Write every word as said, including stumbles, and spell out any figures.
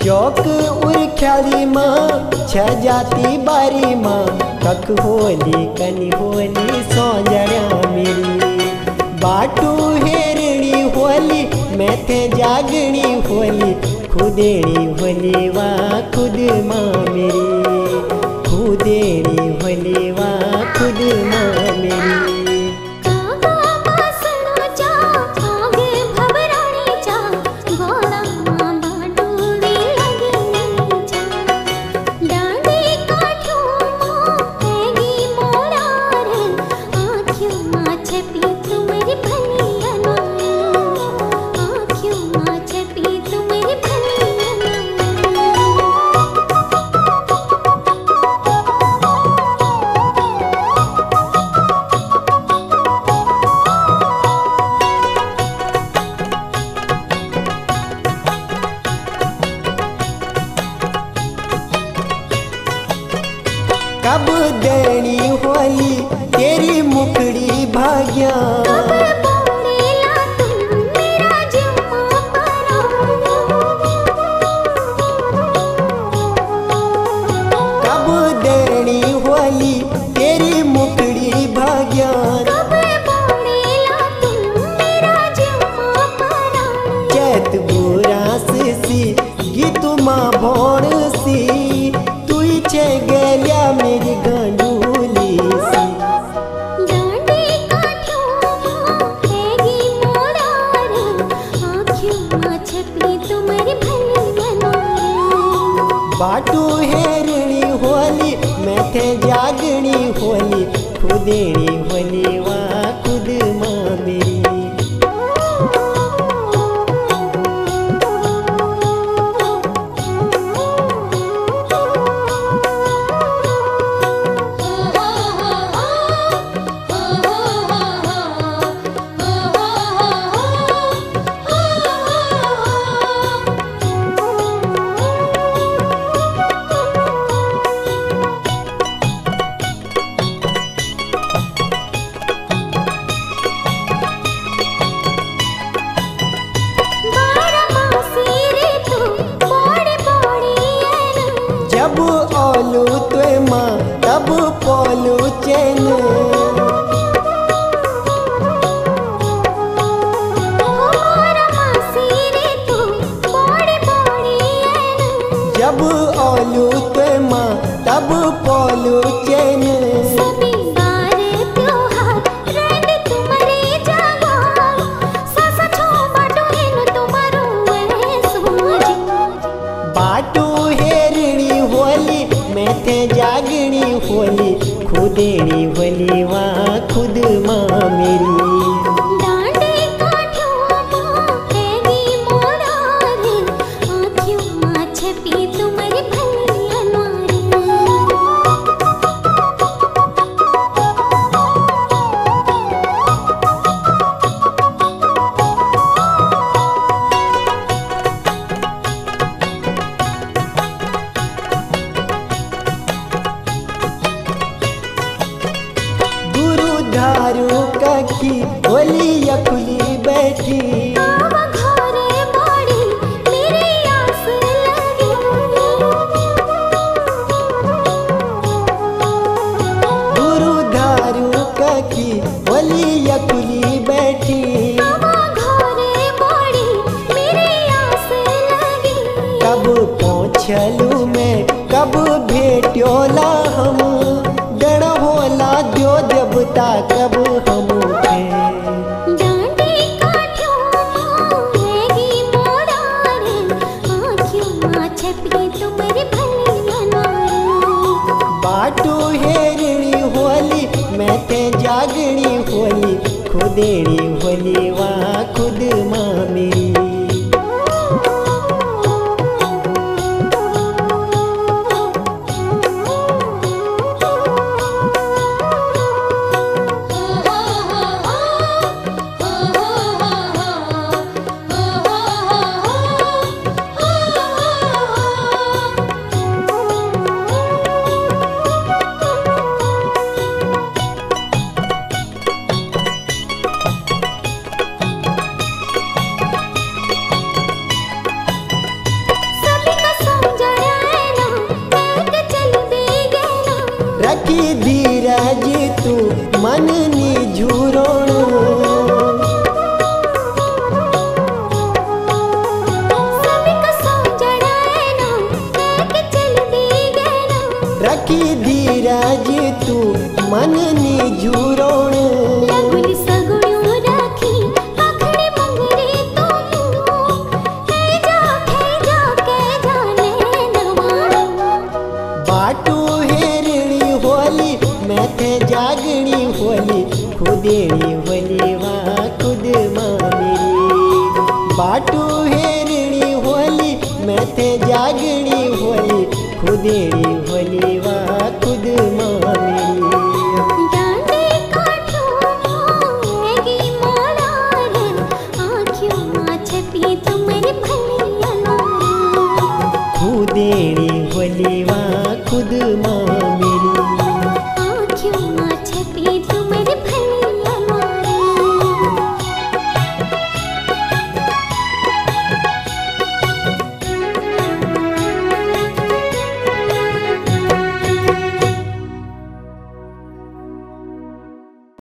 चौक उर्ख्याली माँ छ जाती बारी माँ कख होली कनी होली सौंजर्या मेरी बाटू हेरणी होली मैं थे जागणी होली खुदेणी होली वा खुद माँ मेरी खुदेणी होली वा खुद माँ मेरी। कब देनी होली तेरी मुखड़ी भाग्या कब देनी होली तेरी मुखड़ी भाग्या चैत बुरास सी गीत माँ भोर सी तू छे गलिया मेरी गंडूली सी डांडी काठियों हैगी मोरार आँखियों माँ छपी तुम्हारी भली बनार बाटू हेरणी होली मैं थे जागणी होली खुदेणी होली वा खुद माँ मेरी। जब ओलू तो माँ तब पोलू चैन जब ओलू तो माँ तब पोलू चैन बाटू हेरणी होली मैं थे जागणी होली खुदेणी होली वा खुद माँ मेरी। डांडी काठियों हैगी मोरार आँखियों माँ छपी तुम्हारी भली अनार धारू कखी होली यखुली बैठी घरे बाड़ी मेरी आस लगी गुरु धारू कखी होली यखुली बैठी घरे बाड़ी मेरी आस लगी कब पहुँचलू मैं कब भेट्योला हम गण होला द्यो देवता कब हम थे डांडी काठियों हैगी मोरार आँखियों माँ छपी तुम्हारी भली अनार बाटू हेरणी होली मैं थे जागणी होली खुदेणी होली वा खुद माँ मेरी। मननी झूरो